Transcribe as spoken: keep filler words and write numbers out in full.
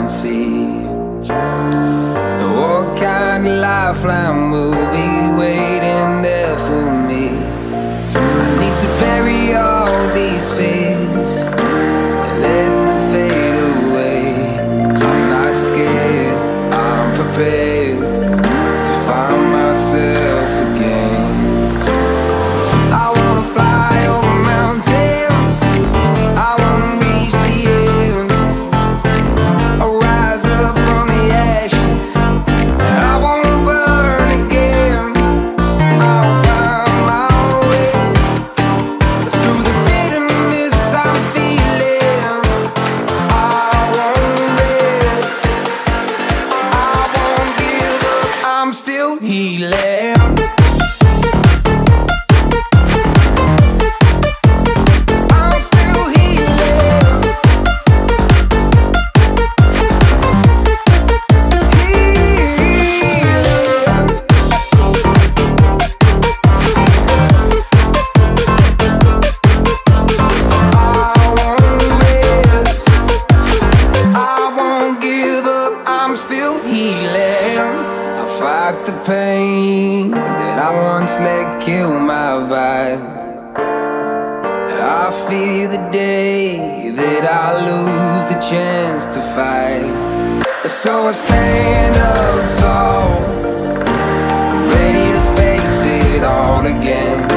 and see what kind of lifeline will be waiting there for me. I need to bury all these fears and let them fade away. I'm not scared, I'm prepared to find myself again. I wanna fly over mountains, I wanna reach the end. I'll rise up from the ashes, I wanna burn again. I'll find my way through the bitterness I'm feeling. I won't rest, I won't give up, I'm still healing. Fight the pain that I once let kill my vibe. I fear the day that I lose the chance to fight. So I stand up tall, ready to face it all again.